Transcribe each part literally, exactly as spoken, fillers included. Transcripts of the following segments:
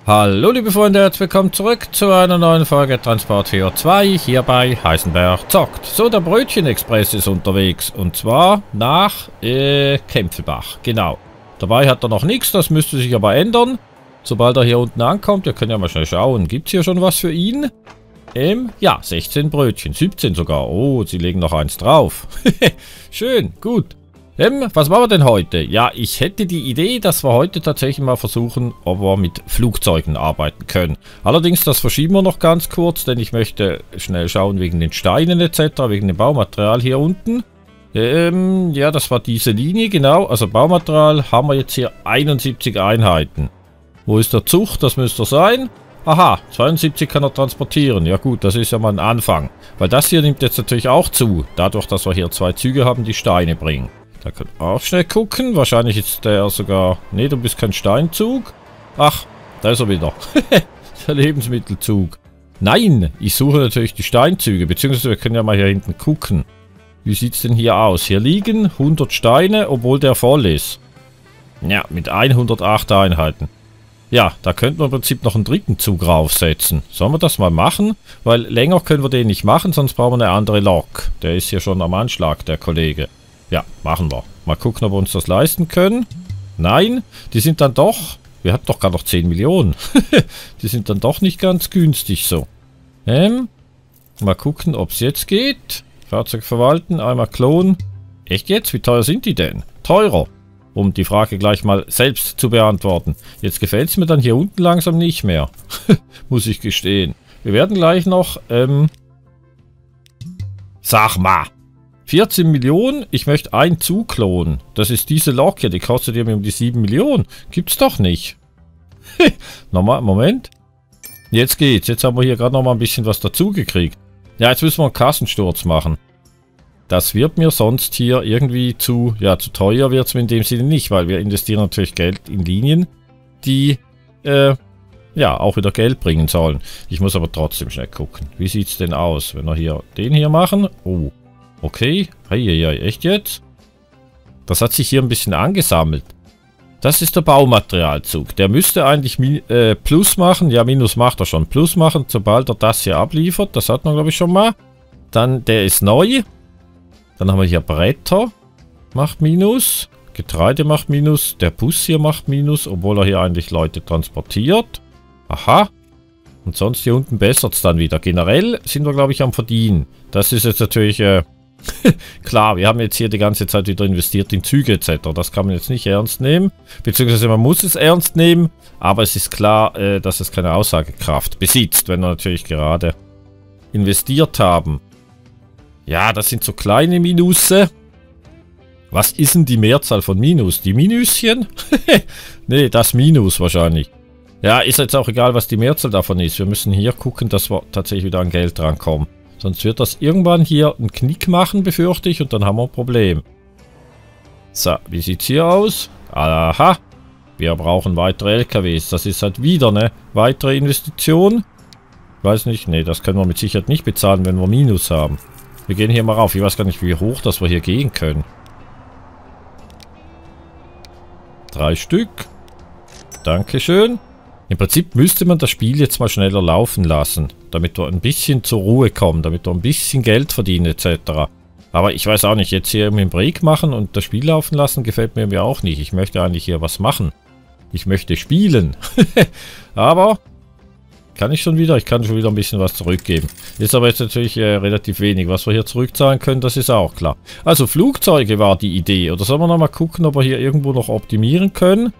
Hallo liebe Freunde, herzlich willkommen zurück zu einer neuen Folge Transport vier zwei hier bei Heisenberg zockt. So, der Brötchen-Express ist unterwegs und zwar nach äh, Kempfelbach, genau. Dabei hat er noch nichts, das müsste sich aber ändern. Sobald er hier unten ankommt, wir können ja mal schnell schauen, gibt es hier schon was für ihn? Ähm, ja, sechzehn Brötchen, siebzehn sogar. Oh, sie legen noch eins drauf. Schön, gut. Ähm, was machen wir denn heute? Ja, ich hätte die Idee, dass wir heute tatsächlich mal versuchen, ob wir mit Flugzeugen arbeiten können. Allerdings, das verschieben wir noch ganz kurz, denn ich möchte schnell schauen wegen den Steinen et cetera, wegen dem Baumaterial hier unten. Ähm, ja, das war diese Linie, genau. Also Baumaterial haben wir jetzt hier einundsiebzig Einheiten. Wo ist der Zug? Das müsste er sein. Aha, zweiundsiebzig kann er transportieren. Ja gut, das ist ja mal ein Anfang. Weil das hier nimmt jetzt natürlich auch zu, dadurch, dass wir hier zwei Züge haben, die Steine bringen. Da können wir auch schnell gucken. Wahrscheinlich ist der sogar... Ne, du bist kein Steinzug. Ach, da ist er wieder. Der Lebensmittelzug. Nein, ich suche natürlich die Steinzüge. Beziehungsweise wir können ja mal hier hinten gucken. Wie sieht es denn hier aus? Hier liegen hundert Steine, obwohl der voll ist. Ja, mit hundertacht Einheiten. Ja, da könnten wir im Prinzip noch einen dritten Zug raufsetzen. Sollen wir das mal machen? Weil länger können wir den nicht machen, sonst brauchen wir eine andere Lok. Der ist hier schon am Anschlag, der Kollege. Ja, machen wir. Mal gucken, ob wir uns das leisten können. Nein, die sind dann doch... Wir hatten doch gar noch zehn Millionen. Die sind dann doch nicht ganz günstig so. Ähm, mal gucken, ob es jetzt geht. Fahrzeug verwalten, einmal klonen. Echt jetzt? Wie teuer sind die denn? Teurer. Um die Frage gleich mal selbst zu beantworten. Jetzt gefällt es mir dann hier unten langsam nicht mehr. Muss ich gestehen. Wir werden gleich noch... Ähm, sag mal. vierzehn Millionen, ich möchte einen Zug klonen. Das ist diese Lok hier, die kostet ja um die sieben Millionen. Gibt's doch nicht. Nochmal, Moment. Jetzt geht's. Jetzt haben wir hier gerade noch mal ein bisschen was dazu gekriegt. Ja, jetzt müssen wir einen Kassensturz machen. Das wird mir sonst hier irgendwie zu, ja, zu teuer wird es mir in dem Sinne nicht, weil wir investieren natürlich Geld in Linien, die, äh, ja, auch wieder Geld bringen sollen. Ich muss aber trotzdem schnell gucken. Wie sieht's denn aus, wenn wir hier den hier machen? Oh. Okay, heieiei, echt jetzt? Das hat sich hier ein bisschen angesammelt. Das ist der Baumaterialzug. Der müsste eigentlich äh, Plus machen. Ja, Minus macht er schon. Plus machen, sobald er das hier abliefert. Das hat man, glaube ich, schon mal. Dann, der ist neu. Dann haben wir hier Bretter. Macht Minus. Getreide macht Minus. Der Bus hier macht Minus, obwohl er hier eigentlich Leute transportiert. Aha. Und sonst hier unten bessert es dann wieder. Generell sind wir, glaube ich, am Verdienen. Das ist jetzt natürlich... Äh, Klar, wir haben jetzt hier die ganze Zeit wieder investiert in Züge et cetera. Das kann man jetzt nicht ernst nehmen. Beziehungsweise man muss es ernst nehmen. Aber es ist klar, äh, dass es keine Aussagekraft besitzt, wenn wir natürlich gerade investiert haben. Ja, das sind so kleine Minusse. Was ist denn die Mehrzahl von Minus? Die Minüschen? Nee, das Minus wahrscheinlich. Ja, ist jetzt auch egal, was die Mehrzahl davon ist. Wir müssen hier gucken, dass wir tatsächlich wieder an Geld rankommen. Sonst wird das irgendwann hier einen Knick machen, befürchte ich, und dann haben wir ein Problem. So, wie sieht es hier aus? Aha, wir brauchen weitere L K Ws. Das ist halt wieder eine weitere Investition. Ich weiß nicht, nee, das können wir mit Sicherheit nicht bezahlen, wenn wir Minus haben. Wir gehen hier mal rauf. Ich weiß gar nicht, wie hoch, dass wir hier gehen können. Drei Stück. Dankeschön. Im Prinzip müsste man das Spiel jetzt mal schneller laufen lassen, damit wir ein bisschen zur Ruhe kommen, damit wir ein bisschen Geld verdienen et cetera. Aber ich weiß auch nicht, jetzt hier im Break machen und das Spiel laufen lassen, gefällt mir auch nicht. Ich möchte eigentlich hier was machen. Ich möchte spielen. Aber kann ich schon wieder? Ich kann schon wieder ein bisschen was zurückgeben. Ist aber jetzt natürlich äh, relativ wenig. Was wir hier zurückzahlen können, das ist auch klar. Also Flugzeuge war die Idee. Oder sollen wir noch mal gucken, ob wir hier irgendwo noch optimieren können?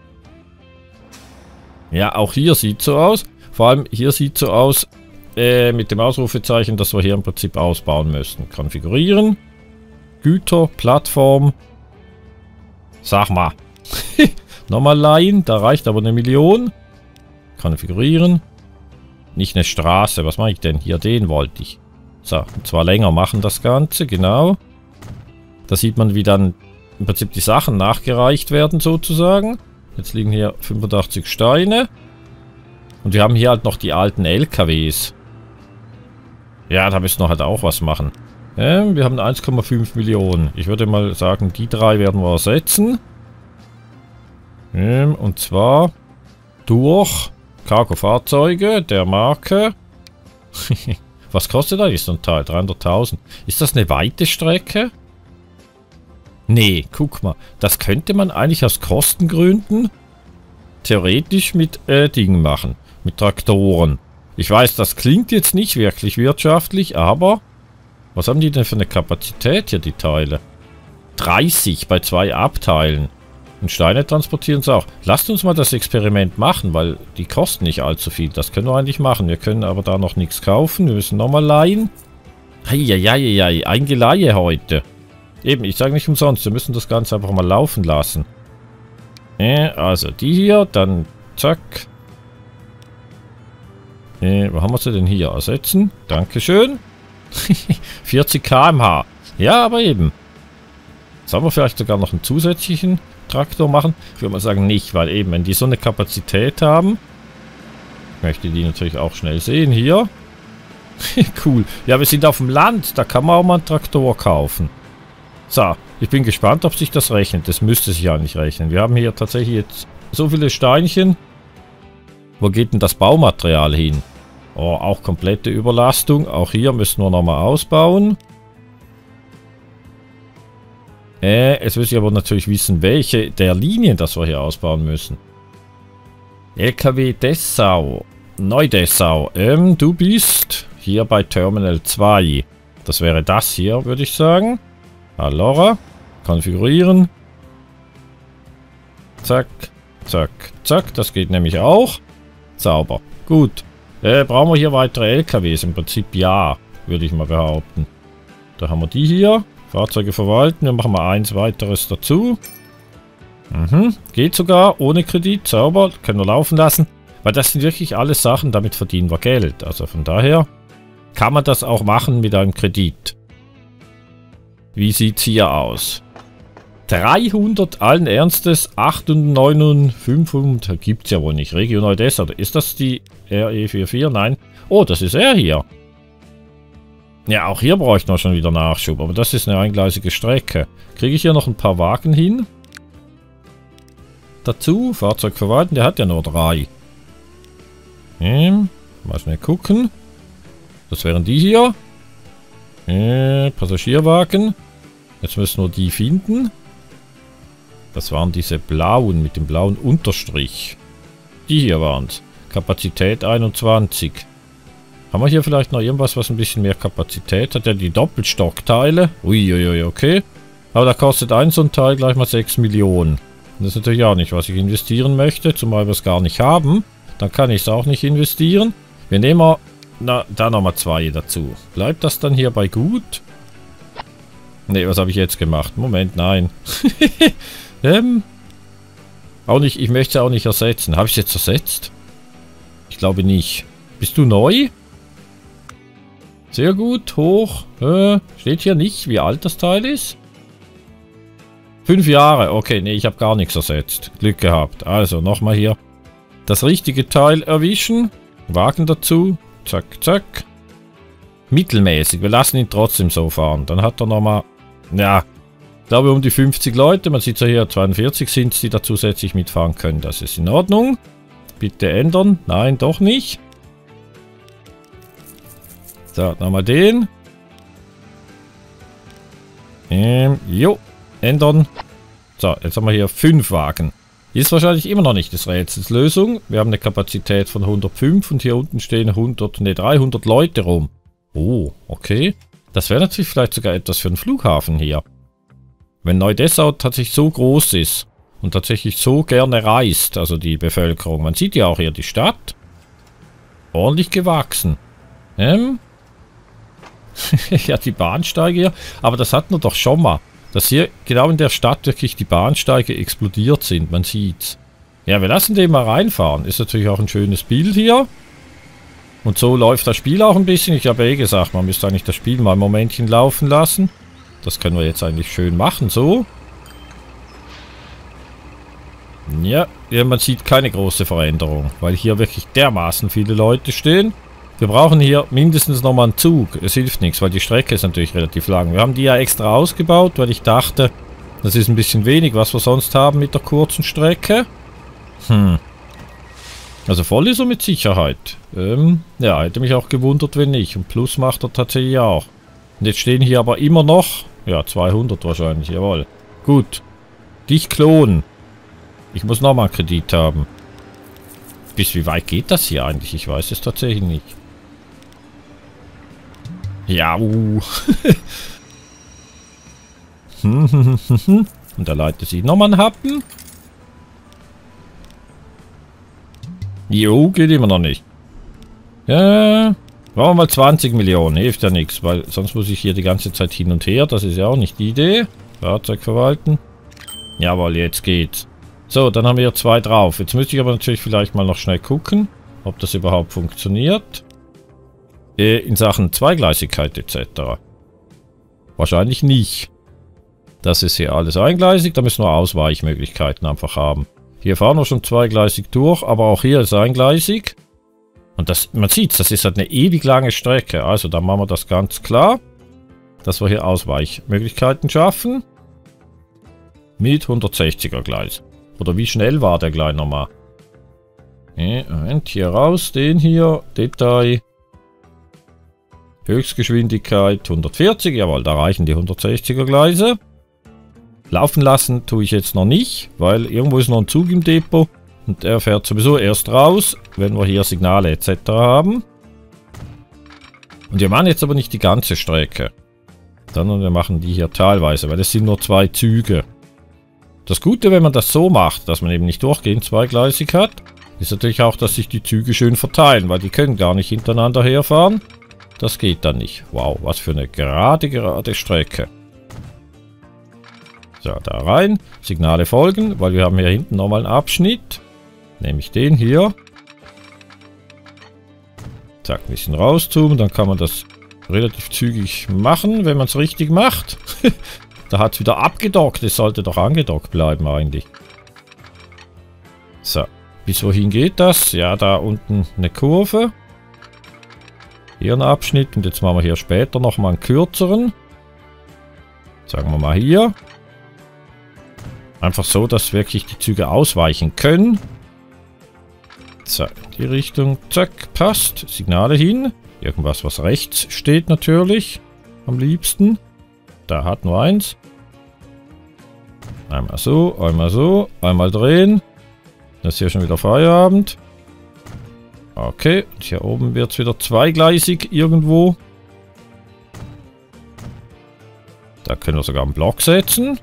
Ja, auch hier sieht so aus. Vor allem hier sieht so aus äh, mit dem Ausrufezeichen, dass wir hier im Prinzip ausbauen müssen. Konfigurieren. Güter, Plattform. Sag mal. Nochmal leihen, da reicht aber eine Million. Konfigurieren. Nicht eine Straße, was mache ich denn? Hier, den wollte ich. So, und zwar länger machen das Ganze, genau. Da sieht man, wie dann im Prinzip die Sachen nachgereicht werden sozusagen. Jetzt liegen hier fünfundachtzig Steine. Und wir haben hier halt noch die alten L K Ws. Ja, da müssen wir halt auch was machen. Ähm, wir haben eins Komma fünf Millionen. Ich würde mal sagen, die drei werden wir ersetzen. Ähm, und zwar durch Cargo-Fahrzeuge der Marke. Was kostet eigentlich so ein Teil? dreihunderttausend. Ist das eine weite Strecke? Nee, guck mal. Das könnte man eigentlich aus Kostengründen theoretisch mit äh, Dingen machen. Mit Traktoren. Ich weiß, das klingt jetzt nicht wirklich wirtschaftlich, aber was haben die denn für eine Kapazität hier, die Teile? dreißig bei zwei Abteilen. Und Steine transportieren sie auch. Lasst uns mal das Experiment machen, weil die kosten nicht allzu viel. Das können wir eigentlich machen. Wir können aber da noch nichts kaufen. Wir müssen nochmal leihen. Heieieiei, ein Geleihe heute. Eben, ich sage nicht umsonst. Wir müssen das Ganze einfach mal laufen lassen. Äh, also die hier, dann zack. Äh, wo haben wir sie denn hier? Ersetzen. Dankeschön. vierzig Kilometer pro Stunde. Ja, aber eben. Sollen wir vielleicht sogar noch einen zusätzlichen Traktor machen? Ich würde mal sagen nicht, weil eben, wenn die so eine Kapazität haben, ich möchte die natürlich auch schnell sehen hier. Cool. Ja, wir sind auf dem Land, da kann man auch mal einen Traktor kaufen. So, ich bin gespannt, ob sich das rechnet. Das müsste sich ja nicht rechnen. Wir haben hier tatsächlich jetzt so viele Steinchen. Wo geht denn das Baumaterial hin? Oh, auch komplette Überlastung. Auch hier müssen wir nochmal ausbauen. Äh, jetzt muss ich aber natürlich wissen, welche der Linien, das wir hier ausbauen müssen. L K W Dessau. Neu-Dessau. Ähm, du bist hier bei Terminal zwei. Das wäre das hier, würde ich sagen. Allora. Konfigurieren. Zack. Zack. Zack. Das geht nämlich auch. Sauber. Gut. Äh, brauchen wir hier weitere L K Ws? Im Prinzip ja, würde ich mal behaupten. Da haben wir die hier. Fahrzeuge verwalten. Wir machen mal eins weiteres dazu. Mhm. Geht sogar ohne Kredit. Sauber. Können wir laufen lassen. Weil das sind wirklich alles Sachen, damit verdienen wir Geld. Also von daher kann man das auch machen mit einem Kredit. Wie sieht es hier aus? dreihundert allen Ernstes. acht und neun und fünfhundert gibt es ja wohl nicht. Regio Neu-Dessau. Ist das die R E vierundvierzig? Nein. Oh, das ist er hier. Ja, auch hier bräuchten wir schon wieder Nachschub, aber das ist eine eingleisige Strecke. Kriege ich hier noch ein paar Wagen hin? Dazu, Fahrzeug verwalten, der hat ja nur drei. Hm, mal schnell gucken. Das wären die hier. Äh, Passagierwagen. Jetzt müssen wir die finden. Das waren diese blauen mit dem blauen Unterstrich. Die hier waren es. Kapazität einundzwanzig. Haben wir hier vielleicht noch irgendwas, was ein bisschen mehr Kapazität hat? Ja, die Doppelstockteile. Uiuiui, okay. Aber da kostet ein so ein Teil gleich mal sechs Millionen. Das ist natürlich auch nicht, was ich investieren möchte, zumal wir es gar nicht haben. Dann kann ich es auch nicht investieren. Wir nehmen mal, na, da nochmal zwei dazu. Bleibt das dann hierbei gut? Ne, was habe ich jetzt gemacht? Moment, nein. ähm, auch nicht, ich möchte es auch nicht ersetzen. Habe ich es jetzt ersetzt? Ich glaube nicht. Bist du neu? Sehr gut, hoch. Äh, steht hier nicht, wie alt das Teil ist. Fünf Jahre. Okay, nee, ich habe gar nichts ersetzt. Glück gehabt. Also, nochmal hier das richtige Teil erwischen. Wagen dazu. Zack, zack. Mittelmäßig. Wir lassen ihn trotzdem so fahren. Dann hat er nochmal, ja, ich glaube um die fünfzig Leute. Man sieht ja hier, zweiundvierzig sind es, die da zusätzlich mitfahren können. Das ist in Ordnung. Bitte ändern. Nein, doch nicht. So, nochmal den. Ähm, jo. Ändern. So, jetzt haben wir hier fünf Wagen. Ist wahrscheinlich immer noch nicht des Rätsels Lösung. Wir haben eine Kapazität von hundertfünf und hier unten stehen hundert, ne, dreihundert Leute rum. Oh, okay. Das wäre natürlich vielleicht sogar etwas für einen Flughafen hier. Wenn Neu-Dessau tatsächlich so groß ist und tatsächlich so gerne reist, also die Bevölkerung. Man sieht ja auch hier die Stadt. Ordentlich gewachsen. Ähm. Ja, die Bahnsteige hier. Aber das hatten wir doch schon mal. Dass hier genau in der Stadt wirklich die Bahnsteige explodiert sind. Man sieht's. Ja, wir lassen den mal reinfahren. Ist natürlich auch ein schönes Bild hier. Und so läuft das Spiel auch ein bisschen. Ich habe eh gesagt, man müsste eigentlich das Spiel mal ein Momentchen laufen lassen. Das können wir jetzt eigentlich schön machen. So. Ja, ja, man sieht keine große Veränderung. Weil hier wirklich dermaßen viele Leute stehen. Wir brauchen hier mindestens nochmal einen Zug. Es hilft nichts, weil die Strecke ist natürlich relativ lang. Wir haben die ja extra ausgebaut, weil ich dachte, das ist ein bisschen wenig, was wir sonst haben mit der kurzen Strecke. Hm. Also voll ist er mit Sicherheit. Ähm, ja, hätte mich auch gewundert, wenn nicht. Und Plus macht er tatsächlich auch. Und jetzt stehen hier aber immer noch... Ja, zweihundert wahrscheinlich, jawohl. Gut. Dich klonen. Ich muss nochmal einen Kredit haben. Bis wie weit geht das hier eigentlich? Ich weiß es tatsächlich nicht. Ja, uh. Und da leitet sie nochmal einen Happen. Jo, geht immer noch nicht. Ja, machen wir mal zwanzig Millionen. Hilft ja nichts, weil sonst muss ich hier die ganze Zeit hin und her. Das ist ja auch nicht die Idee. Fahrzeug verwalten. Jawohl, jetzt geht's. So, dann haben wir hier zwei drauf. Jetzt müsste ich aber natürlich vielleicht mal noch schnell gucken, ob das überhaupt funktioniert. Äh, in Sachen Zweigleisigkeit et cetera. Wahrscheinlich nicht. Das ist hier alles eingleisig. Da müssen wir Ausweichmöglichkeiten einfach haben. Hier fahren wir schon zweigleisig durch, aber auch hier ist eingleisig. Und das, man sieht, das ist halt eine ewig lange Strecke. Also dann machen wir das ganz klar, dass wir hier Ausweichmöglichkeiten schaffen. Mit hundertsechziger Gleis. Oder wie schnell war der gleich nochmal? Nee, Moment, hier raus, den hier, Detail. Höchstgeschwindigkeit hundertvierzig, jawohl, da reichen die hundertsechziger Gleise. Laufen lassen tue ich jetzt noch nicht, weil irgendwo ist noch ein Zug im Depot und er fährt sowieso erst raus, wenn wir hier Signale et cetera haben. Und wir machen jetzt aber nicht die ganze Strecke, sondern wir machen die hier teilweise, weil es sind nur zwei Züge. Das Gute, wenn man das so macht, dass man eben nicht durchgehend zweigleisig hat, ist natürlich auch, dass sich die Züge schön verteilen, weil die können gar nicht hintereinander herfahren. Das geht dann nicht. Wow, was für eine gerade, gerade Strecke. So, da rein. Signale folgen, weil wir haben hier hinten nochmal einen Abschnitt. Nämlich den hier. Zack, ein bisschen rauszoomen. Dann kann man das relativ zügig machen, wenn man es richtig macht. Da hat es wieder abgedockt. Es sollte doch angedockt bleiben eigentlich. So, bis wohin geht das? Ja, da unten eine Kurve. Hier ein Abschnitt. Und jetzt machen wir hier später nochmal einen kürzeren. Sagen wir mal hier. Einfach so, dass wirklich die Züge ausweichen können. So, in die Richtung. Zack, passt. Signale hin. Irgendwas, was rechts steht natürlich. Am liebsten. Da hat nur eins. Einmal so, einmal so. Einmal drehen. Das ist hier schon wieder Feierabend. Okay, und hier oben wird es wieder zweigleisig irgendwo. Da können wir sogar einen Block setzen.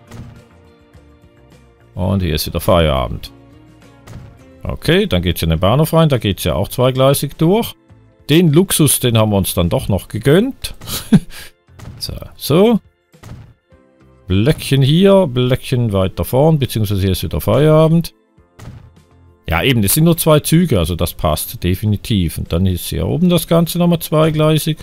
Und hier ist wieder Feierabend. Okay, dann geht es in den Bahnhof rein. Da geht es ja auch zweigleisig durch. Den Luxus, den haben wir uns dann doch noch gegönnt. so, so. Blöckchen hier, Blöckchen weiter vorn, beziehungsweise hier ist wieder Feierabend. Ja eben, es sind nur zwei Züge, also das passt definitiv. Und dann ist hier oben das Ganze nochmal zweigleisig.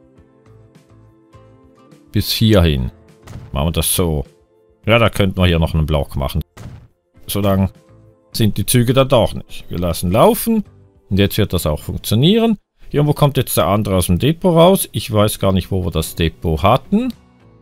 Bis hierhin. Machen wir das so. Ja, da könnten wir hier noch einen Block machen. So lang sind die Züge da doch nicht. Wir lassen laufen. Und jetzt wird das auch funktionieren. Irgendwo kommt jetzt der andere aus dem Depot raus. Ich weiß gar nicht, wo wir das Depot hatten.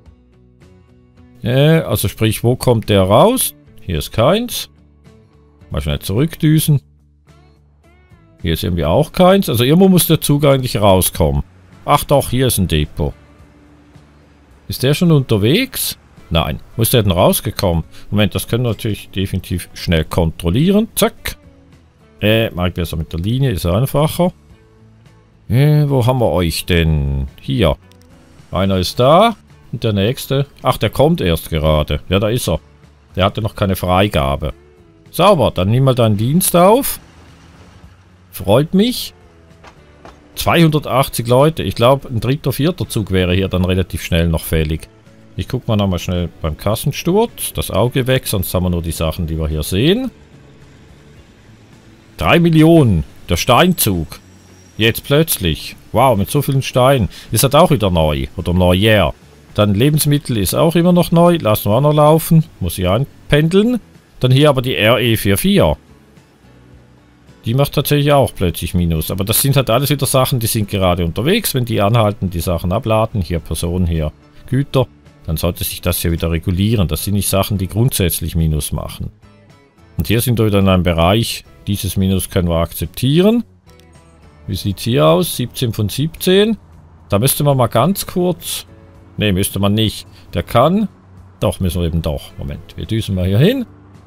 Äh, also sprich, wo kommt der raus? Hier ist keins. Mal schnell zurückdüsen. Hier ist irgendwie auch keins. Also irgendwo muss der Zug eigentlich rauskommen. Ach doch, hier ist ein Depot. Ist der schon unterwegs? Nein. Wo ist der denn rausgekommen? Moment, das können wir natürlich definitiv schnell kontrollieren. Zack. Äh, mag ich besser mit der Linie, ist einfacher. Äh, wo haben wir euch denn? Hier. Einer ist da. Und der nächste. Ach, der kommt erst gerade. Ja, da ist er. Der hatte noch keine Freigabe. Sauber, dann nimm mal deinen Dienst auf. Freut mich. zweihundertachtzig Leute. Ich glaube, ein dritter, vierter Zug wäre hier dann relativ schnell noch fällig. Ich gucke mal nochmal schnell beim Kassensturz. Das Auge weg, sonst haben wir nur die Sachen, die wir hier sehen. drei Millionen. Der Steinzug. Jetzt plötzlich. Wow, mit so vielen Steinen. Ist das auch wieder neu. Oder neuer. Dann Lebensmittel ist auch immer noch neu. Lassen wir auch noch laufen. Muss ich einpendeln. Dann hier aber die R E vierundvierzig. Die macht tatsächlich auch plötzlich Minus. Aber das sind halt alles wieder Sachen, die sind gerade unterwegs. Wenn die anhalten, die Sachen abladen. Hier Personen, hier Güter. Dann sollte sich das hier wieder regulieren. Das sind nicht Sachen, die grundsätzlich Minus machen. Und hier sind wir wieder in einem Bereich, dieses Minus können wir akzeptieren. Wie sieht es hier aus? siebzehn von siebzehn. Da müsste man mal ganz kurz... Ne, müsste man nicht. Der kann... Doch, müssen wir eben doch. Moment, wir düsen mal hier hin.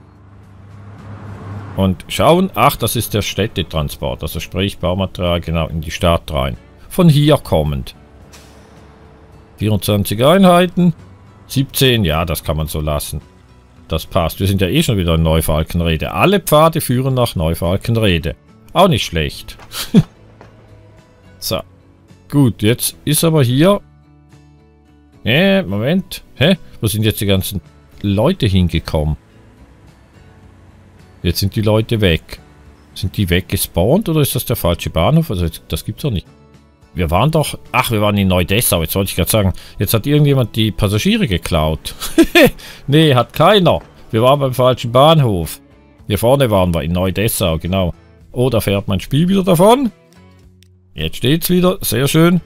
Und schauen. Ach, das ist der Städtetransport. Also sprich Baumaterial genau in die Stadt rein. Von hier kommend. vierundzwanzig Einheiten. siebzehn, ja, das kann man so lassen. Das passt. Wir sind ja eh schon wieder in Neufalkenrede. Alle Pfade führen nach Neufalkenrede. Auch nicht schlecht. So. Gut, jetzt ist aber hier... Äh, Moment. Hä? Wo sind jetzt die ganzen Leute hingekommen? Jetzt sind die Leute weg. Sind die weggespawnt oder ist das der falsche Bahnhof? Also jetzt, das gibt's doch nicht. Wir waren doch... Ach, wir waren in Neu-Dessau. Jetzt wollte ich gerade sagen, jetzt hat irgendjemand die Passagiere geklaut. Nee, hat keiner. Wir waren beim falschen Bahnhof. Hier vorne waren wir in Neu-Dessau, genau. Oh, da fährt mein Spiel wieder davon. Jetzt steht's wieder. Sehr schön.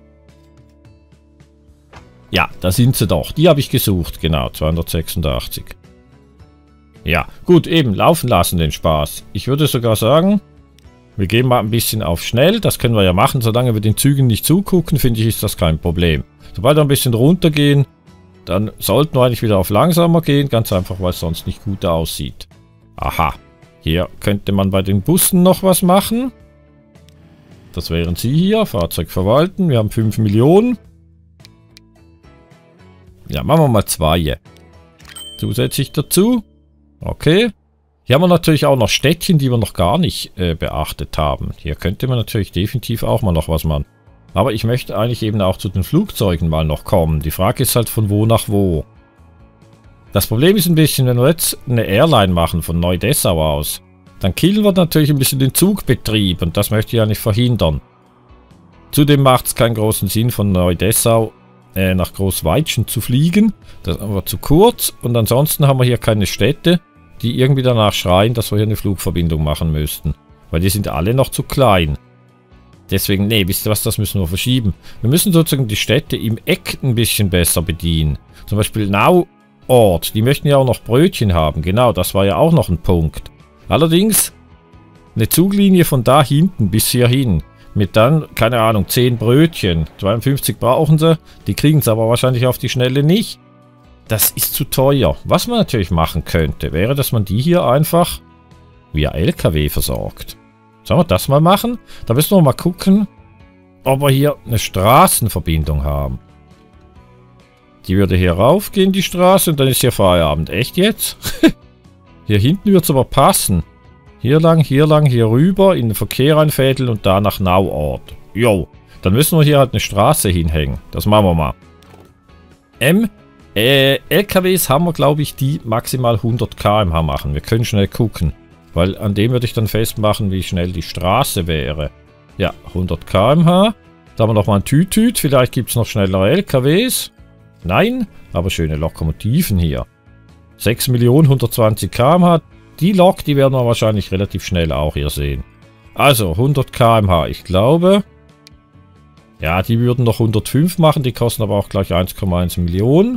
Ja, da sind sie doch. Die habe ich gesucht. Genau, zweihundertsechsundachtzig. Ja, gut, eben. Laufen lassen den Spaß. Ich würde sogar sagen... Wir gehen mal ein bisschen auf schnell, das können wir ja machen, solange wir den Zügen nicht zugucken, finde ich, ist das kein Problem. Sobald wir ein bisschen runtergehen, dann sollten wir eigentlich wieder auf langsamer gehen, ganz einfach, weil es sonst nicht gut aussieht. Aha, hier könnte man bei den Bussen noch was machen. Das wären sie hier, Fahrzeug verwalten, wir haben fünf Millionen. Ja, machen wir mal zwei. Zusätzlich dazu. Okay. Hier haben wir natürlich auch noch Städtchen, die wir noch gar nicht äh, beachtet haben. Hier könnte man natürlich definitiv auch mal noch was machen. Aber ich möchte eigentlich eben auch zu den Flugzeugen mal noch kommen. Die Frage ist halt von wo nach wo. Das Problem ist ein bisschen, wenn wir jetzt eine Airline machen von Neu-Dessau aus, dann killen wir natürlich ein bisschen den Zugbetrieb und das möchte ich ja nicht verhindern. Zudem macht es keinen großen Sinn von Neu-Dessau äh, nach Großweitschen zu fliegen. Das ist aber zu kurz und ansonsten haben wir hier keine Städte, die irgendwie danach schreien, dass wir hier eine Flugverbindung machen müssten. Weil die sind alle noch zu klein. Deswegen, nee, wisst ihr was, das müssen wir verschieben. Wir müssen sozusagen die Städte im Eck ein bisschen besser bedienen. Zum Beispiel Nauort, die möchten ja auch noch Brötchen haben. Genau, das war ja auch noch ein Punkt. Allerdings, eine Zuglinie von da hinten bis hierhin. Mit dann, keine Ahnung, zehn Brötchen. zweiundfünfzig brauchen sie. Die kriegen es aber wahrscheinlich auf die Schnelle nicht. Das ist zu teuer. Was man natürlich machen könnte, wäre, dass man die hier einfach via L K W versorgt. Sollen wir das mal machen? Da müssen wir mal gucken, ob wir hier eine Straßenverbindung haben. Die würde hier raufgehen, die Straße, und dann ist hier Feierabend. Echt jetzt? Hier hinten wird es aber passen. Hier lang, hier lang, hier rüber, in den Verkehr einfädeln und da nach Nauort. Jo, dann müssen wir hier halt eine Straße hinhängen. Das machen wir mal. M. Äh, L K Ws haben wir, glaube ich, die maximal hundert Kilometer pro Stunde machen. Wir können schnell gucken. Weil an dem würde ich dann festmachen, wie schnell die Straße wäre. Ja, hundert Kilometer pro Stunde. Da haben wir nochmal ein Tütüt. Vielleicht gibt es noch schnellere L K Ws. Nein, aber schöne Lokomotiven hier. sechs Millionen hundertzwanzig Kilometer pro Stunde. Die Lok, die werden wir wahrscheinlich relativ schnell auch hier sehen. Also, hundert Kilometer pro Stunde. Ich glaube... Ja, die würden noch hundertfünf machen. Die kosten aber auch gleich eins Komma eins Millionen.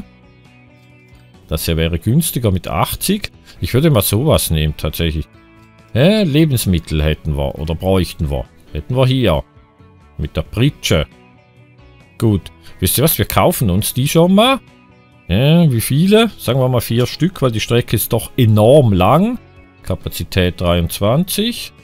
Das hier wäre günstiger mit achtzig. Ich würde mal sowas nehmen, tatsächlich. Äh, Lebensmittel hätten wir. Oder bräuchten wir. Hätten wir hier. Mit der Pritsche. Gut. Wisst ihr was? Wir kaufen uns die schon mal. Äh, wie viele? Sagen wir mal vier Stück, weil die Strecke ist doch enorm lang. Kapazität dreiundzwanzig.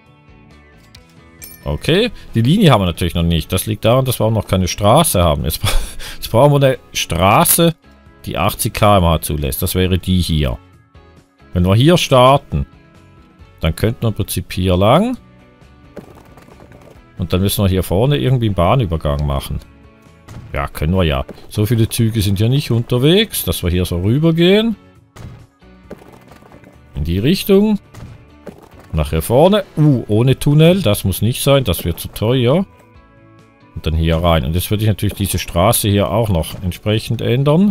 Okay. Die Linie haben wir natürlich noch nicht. Das liegt daran, dass wir auch noch keine Straße haben. Jetzt, jetzt brauchen wir eine Straße, die achtzig Kilometer pro Stunde zulässt. Das wäre die hier. Wenn wir hier starten, dann könnten wir im Prinzip hier lang. Und dann müssen wir hier vorne irgendwie einen Bahnübergang machen. Ja, können wir ja. So viele Züge sind ja nicht unterwegs, dass wir hier so rüber gehen. In die Richtung. Nachher vorne. Uh, ohne Tunnel. Das muss nicht sein. Das wird zu teuer. Und dann hier rein. Und jetzt würde ich natürlich diese Straße hier auch noch entsprechend ändern.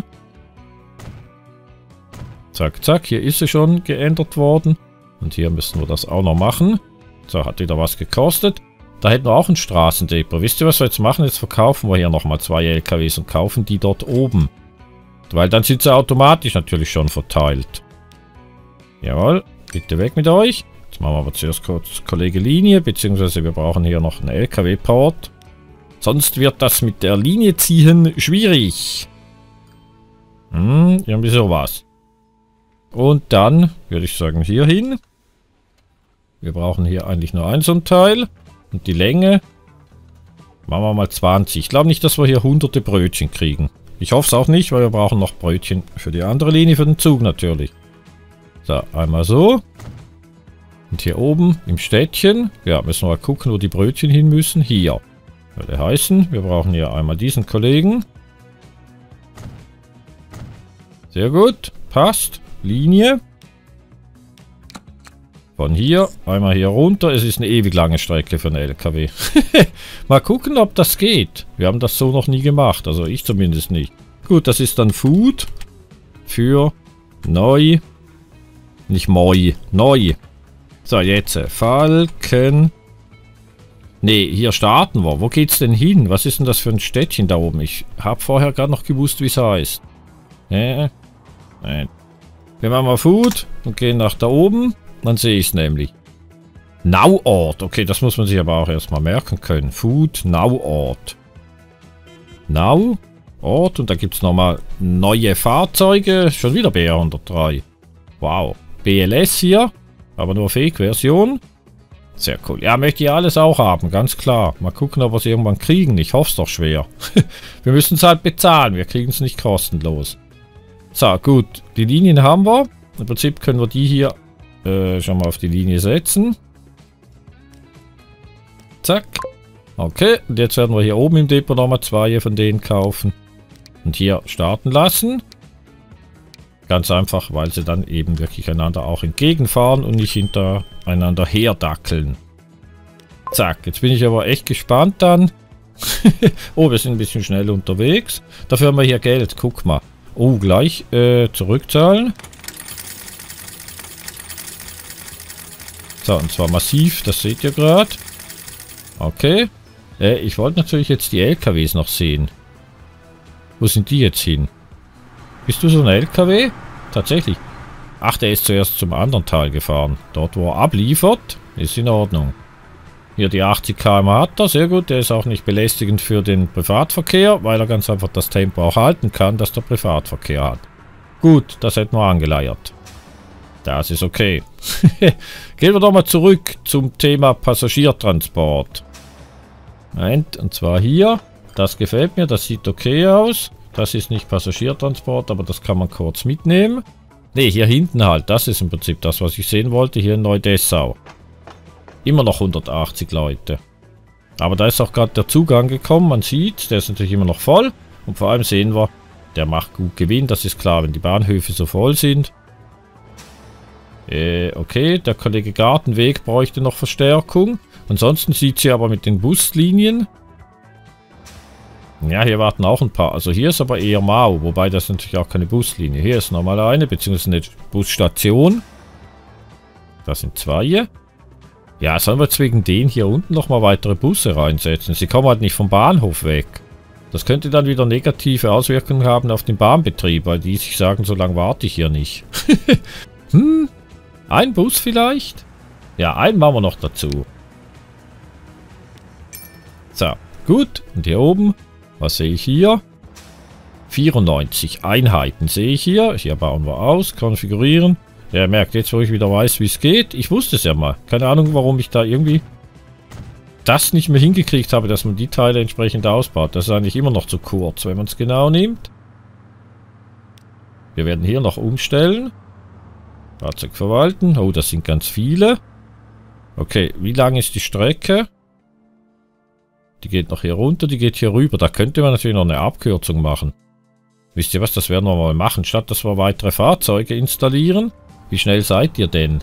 Zack, zack. Hier ist sie schon geändert worden. Und hier müssen wir das auch noch machen. So, hat wieder was gekostet. Da hätten wir auch ein Straßendepot. Wisst ihr, was wir jetzt machen? Jetzt verkaufen wir hier nochmal zwei L K Ws und kaufen die dort oben. Weil dann sind sie automatisch natürlich schon verteilt. Jawohl. Bitte weg mit euch. Jetzt machen wir aber zuerst kurz Kollege Linie, beziehungsweise wir brauchen hier noch einen L K W-Port. Sonst wird das mit der Linie ziehen schwierig. Hm, irgendwie sowas. Und dann würde ich sagen hier hin. Wir brauchen hier eigentlich nur ein so ein Teil. Und die Länge machen wir mal zwanzig. Ich glaube nicht, dass wir hier hunderte Brötchen kriegen. Ich hoffe es auch nicht, weil wir brauchen noch Brötchen für die andere Linie, für den Zug natürlich. So, einmal so. Und hier oben im Städtchen, ja, müssen wir mal gucken, wo die Brötchen hin müssen. Hier. Würde heißen, wir brauchen hier einmal diesen Kollegen. Sehr gut, passt. Linie. Von hier, einmal hier runter. Es ist eine ewig lange Strecke für einen L K W. Mal gucken, ob das geht. Wir haben das so noch nie gemacht. Also ich zumindest nicht. Gut, das ist dann Food für neu. Nicht moi, neu. So, jetzt Falken. Ne, hier starten wir. Wo geht's denn hin? Was ist denn das für ein Städtchen da oben? Ich habe vorher gerade noch gewusst, wie es heißt. Nee. Nein. Wir machen mal Food und gehen nach da oben. Dann sehe ich es nämlich. Nauort. Okay, das muss man sich aber auch erstmal merken können. Food, Nauort. Nauort. Und da gibt es nochmal neue Fahrzeuge. Schon wieder B R hundertdrei. Wow. B L S hier. Aber nur Fake-Version. Sehr cool. Ja, möchte ich alles auch haben. Ganz klar. Mal gucken, ob wir es irgendwann kriegen. Ich hoffe es doch schwer. Wir müssen es halt bezahlen. Wir kriegen es nicht kostenlos. So, gut. Die Linien haben wir. Im Prinzip können wir die hier Äh, schon mal auf die Linie setzen. Zack. Okay, und jetzt werden wir hier oben im Depot nochmal zwei von denen kaufen. Und hier starten lassen. Ganz einfach, weil sie dann eben wirklich einander auch entgegenfahren und nicht hintereinander herdackeln. Zack, jetzt bin ich aber echt gespannt dann. Oh, wir sind ein bisschen schnell unterwegs. Dafür haben wir hier Geld, guck mal. Oh, gleich äh, zurückzahlen. So, und zwar massiv, das seht ihr gerade. Okay. Äh, ich wollte natürlich jetzt die L K Ws noch sehen. Wo sind die jetzt hin? Bist du so ein L K W? Tatsächlich. Ach, der ist zuerst zum anderen Teil gefahren. Dort, wo er abliefert, ist in Ordnung. Hier die achtzig Kilometer pro Stunde hat er, sehr gut. Der ist auch nicht belästigend für den Privatverkehr, weil er ganz einfach das Tempo auch halten kann, das der Privatverkehr hat. Gut, das hätten wir angeleiert. Das ist okay. Gehen wir doch mal zurück zum Thema Passagiertransport. Moment, und zwar hier. Das gefällt mir, das sieht okay aus. Das ist nicht Passagiertransport, aber das kann man kurz mitnehmen. Ne, hier hinten halt. Das ist im Prinzip das, was ich sehen wollte. Hier in Neu-Dessau. Immer noch hundertachtzig Leute. Aber da ist auch gerade der Zug angekommen. Man sieht, der ist natürlich immer noch voll. Und vor allem sehen wir, der macht gut Gewinn. Das ist klar, wenn die Bahnhöfe so voll sind. Äh, okay, der Kollege Gartenweg bräuchte noch Verstärkung. Ansonsten sieht sie aber mit den Buslinien. Ja, hier warten auch ein paar. Also hier ist aber eher mau, wobei das natürlich auch keine Buslinie. Hier ist nochmal eine, beziehungsweise eine Busstation. Das sind zwei. Ja, sollen wir jetzt wegen denen hier unten nochmal weitere Busse reinsetzen? Sie kommen halt nicht vom Bahnhof weg. Das könnte dann wieder negative Auswirkungen haben auf den Bahnbetrieb, weil die sich sagen, so lange warte ich hier nicht. Hm? Ein Bus vielleicht? Ja, einen machen wir noch dazu. So, gut. Und hier oben, was sehe ich hier? vierundneunzig Einheiten sehe ich hier. Hier bauen wir aus, konfigurieren. Ja, merkt jetzt, wo ich wieder weiß, wie es geht. Ich wusste es ja mal. Keine Ahnung, warum ich da irgendwie das nicht mehr hingekriegt habe, dass man die Teile entsprechend ausbaut. Das ist eigentlich immer noch zu kurz, wenn man es genau nimmt. Wir werden hier noch umstellen. Fahrzeug verwalten. Oh, das sind ganz viele. Okay, wie lang ist die Strecke? Die geht noch hier runter, die geht hier rüber. Da könnte man natürlich noch eine Abkürzung machen. Wisst ihr was, das werden wir mal machen. Statt dass wir weitere Fahrzeuge installieren. Wie schnell seid ihr denn?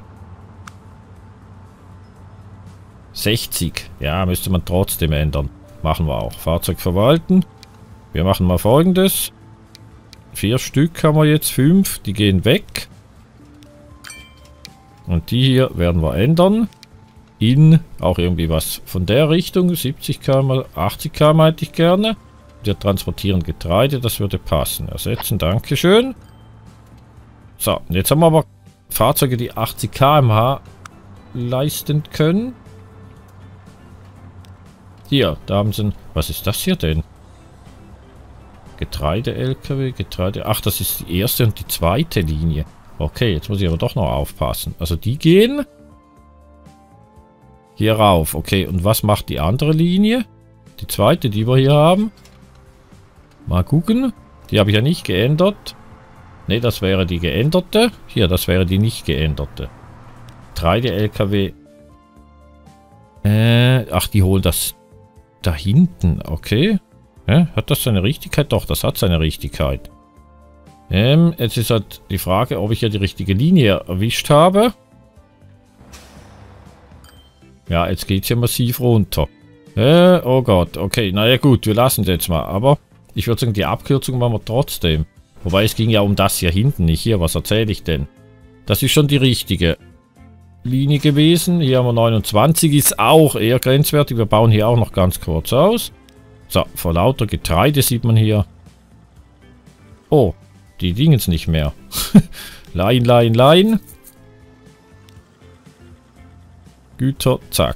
sechzig. Ja, müsste man trotzdem ändern. Machen wir auch. Fahrzeug verwalten. Wir machen mal Folgendes. Vier Stück haben wir jetzt. Fünf. Die gehen weg. Und die hier werden wir ändern. In auch irgendwie was von der Richtung. siebzig Kilometer, achtzig Kilometer hätte ich gerne. Wir transportieren Getreide. Das würde passen. Ersetzen. Dankeschön. So, jetzt haben wir aber Fahrzeuge, die achtzig Kilometer pro Stunde leisten können. Hier, da haben sie ein... Was ist das hier denn? Getreide-L K W, Getreide... Ach, das ist die erste und die zweite Linie. Okay, jetzt muss ich aber doch noch aufpassen. Also die gehen... Hier rauf. Okay, und was macht die andere Linie? Die zweite, die wir hier haben. Mal gucken. Die habe ich ja nicht geändert. Ne, das wäre die geänderte. Hier, das wäre die nicht geänderte. Getreide-L K W. Äh, ach, die holen das da hinten. Okay. Ja, hat das seine Richtigkeit? Doch, das hat seine Richtigkeit. Ähm, jetzt ist halt die Frage, ob ich ja die richtige Linie erwischt habe. Ja, jetzt geht es ja massiv runter. Äh, oh Gott, okay. Naja gut, wir lassen es jetzt mal. Aber ich würde sagen, die Abkürzung machen wir trotzdem. Wobei es ging ja um das hier hinten, nicht hier. Was erzähle ich denn? Das ist schon die richtige Linie gewesen. Hier haben wir neunundzwanzig, ist auch eher grenzwertig. Wir bauen hier auch noch ganz kurz aus. So, vor lauter Getreide sieht man hier. Oh, die Dingens nicht mehr. Line, Line, Line. Güter, zack.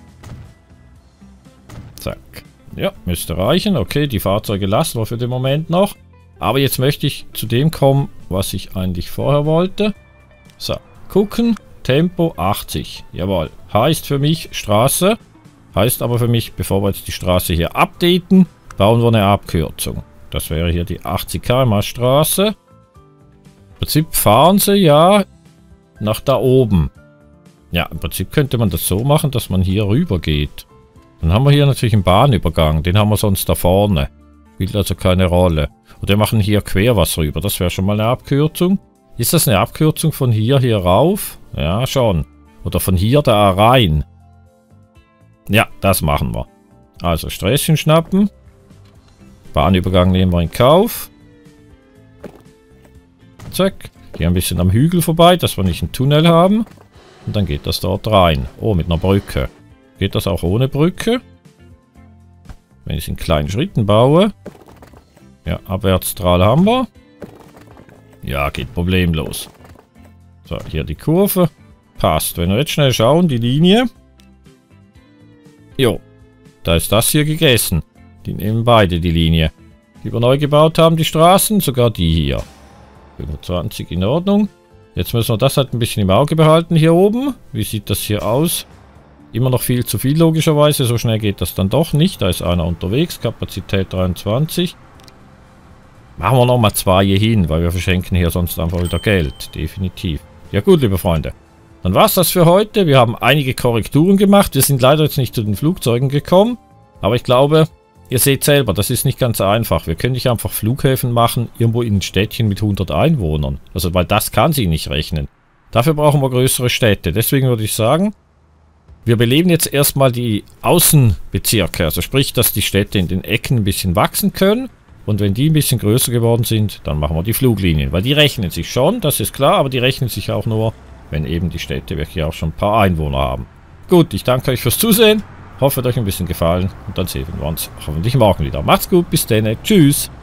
Zack. Ja, müsste reichen. Okay, die Fahrzeuge lassen wir für den Moment noch. Aber jetzt möchte ich zu dem kommen, was ich eigentlich vorher wollte. So, gucken. Tempo achtzig. Jawohl. Heißt für mich Straße. Heißt aber für mich, bevor wir jetzt die Straße hier updaten, bauen wir eine Abkürzung. Das wäre hier die achtzig Kilometer pro Stunde Straße. Im Prinzip fahren sie ja nach da oben. Ja, im Prinzip könnte man das so machen, dass man hier rüber geht. Dann haben wir hier natürlich einen Bahnübergang. Den haben wir sonst da vorne. Spielt also keine Rolle. Und wir machen hier quer was rüber. Das wäre schon mal eine Abkürzung. Ist das eine Abkürzung von hier hier rauf? Ja, schon. Oder von hier da rein. Ja, das machen wir. Also Sträßchen schnappen. Bahnübergang nehmen wir in Kauf. Zack. Hier ein bisschen am Hügel vorbei, dass wir nicht einen Tunnel haben. Und dann geht das dort rein. Oh, mit einer Brücke. Geht das auch ohne Brücke? Wenn ich es in kleinen Schritten baue. Ja, Abwärtsstrahl haben wir. Ja, geht problemlos. So, hier die Kurve. Passt. Wenn wir jetzt schnell schauen, die Linie. Jo, da ist das hier gegessen. Die nehmen beide die Linie. Die wir neu gebaut haben, die Straßen, sogar die hier. fünfundzwanzig in Ordnung. Jetzt müssen wir das halt ein bisschen im Auge behalten hier oben. Wie sieht das hier aus? Immer noch viel zu viel logischerweise. So schnell geht das dann doch nicht. Da ist einer unterwegs. Kapazität dreiundzwanzig. Machen wir nochmal zwei hier hin, weil wir verschenken hier sonst einfach wieder Geld. Definitiv. Ja gut, liebe Freunde. Dann war es das für heute. Wir haben einige Korrekturen gemacht. Wir sind leider jetzt nicht zu den Flugzeugen gekommen. Aber ich glaube, ihr seht selber, das ist nicht ganz einfach. Wir können nicht einfach Flughäfen machen, irgendwo in ein Städtchen mit hundert Einwohnern. Also, weil das kann sie nicht rechnen. Dafür brauchen wir größere Städte. Deswegen würde ich sagen, wir beleben jetzt erstmal die Außenbezirke. Also sprich, dass die Städte in den Ecken ein bisschen wachsen können. Und wenn die ein bisschen größer geworden sind, dann machen wir die Fluglinien. Weil die rechnen sich schon, das ist klar, aber die rechnen sich auch nur, wenn eben die Städte wirklich auch schon ein paar Einwohner haben. Gut, ich danke euch fürs Zusehen. Hoffe, es hat euch ein bisschen gefallen. Und dann sehen wir uns hoffentlich morgen wieder. Macht's gut, bis dann. Tschüss.